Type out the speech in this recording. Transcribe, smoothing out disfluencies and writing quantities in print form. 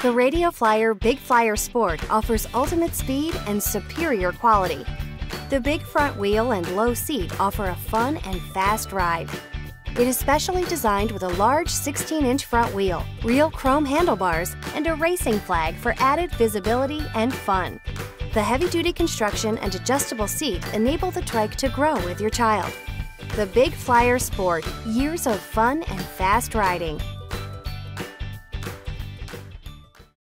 The Radio Flyer Big Flyer Sport offers ultimate speed and superior quality. The big front wheel and low seat offer a fun and fast ride. It is specially designed with a large 16-inch front wheel, real chrome handlebars, and a racing flag for added visibility and fun. The heavy-duty construction and adjustable seat enable the trike to grow with your child. The Big Flyer Sport, years of fun and fast riding.